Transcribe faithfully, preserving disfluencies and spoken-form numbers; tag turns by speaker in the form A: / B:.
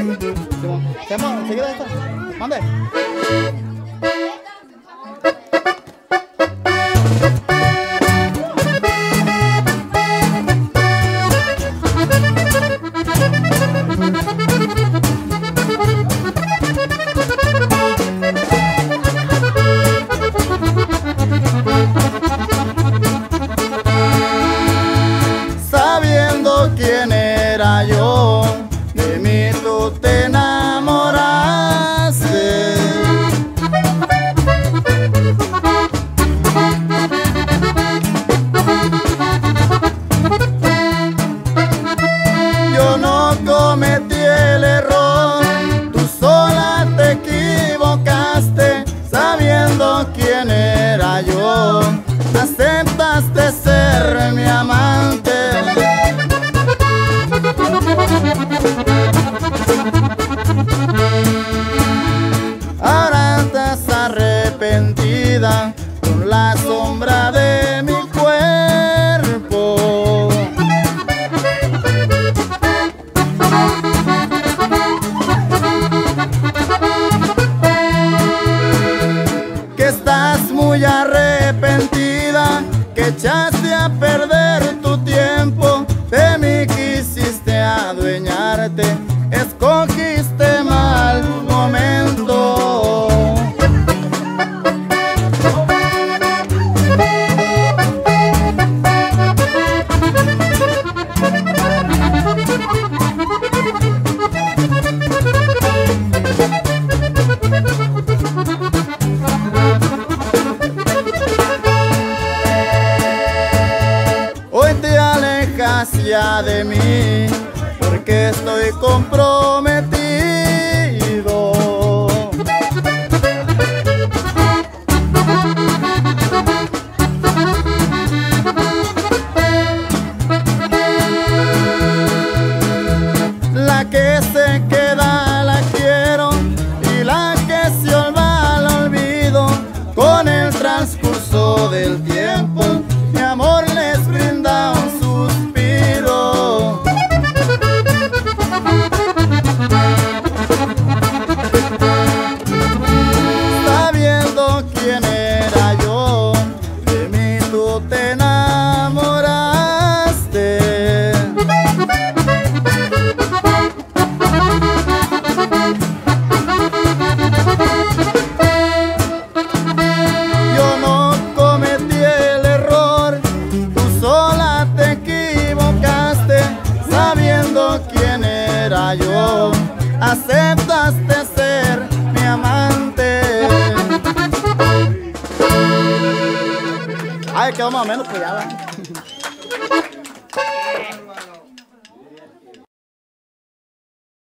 A: Simón, enseguida está. Mande.
B: Sabiendo quién era yo, de mí tú te enamoraste. Yo no cometí el error, tú sola te equivocaste. Sabiendo quién era yo, aceptaste ser mi amante. Ahora estás arrepentida con la sombra de mi cuerpo. Que estás muy arrepentida, que echaste a perder tu tiempo. De mí quisiste adueñarte, escogiste mal momento. Hoy te alejas ya de mí, porque estoy comprometido. La que se queda la quiero, y la que se olvida la olvido. Con el transcurso del tiempo, mi amor les brinda un suspiro. Sabiendo quién era yo, de mí tú te enamoraste. Yo no cometí el error, tú sola te equivocaste. Sabiendo quién era yo, aceptaste ser mi amante.
A: Ay, quedó más o menos, pues ya va.